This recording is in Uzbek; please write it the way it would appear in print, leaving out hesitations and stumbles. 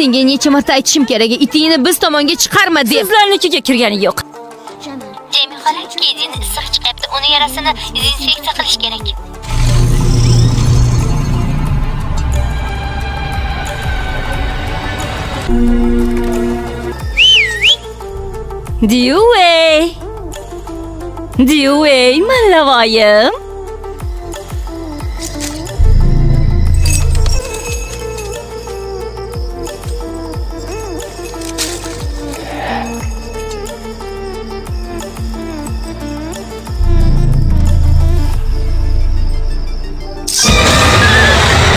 Senga necha marta aytishim kerak, itingni biz tomonga chiqarma deb. Sizlarnikiga kirgani yo'q. Jami xola, kedini issiq chiqyapti. Uni yarasini dezinfeksiya qilish kerak. Diyuey, mallavoyim.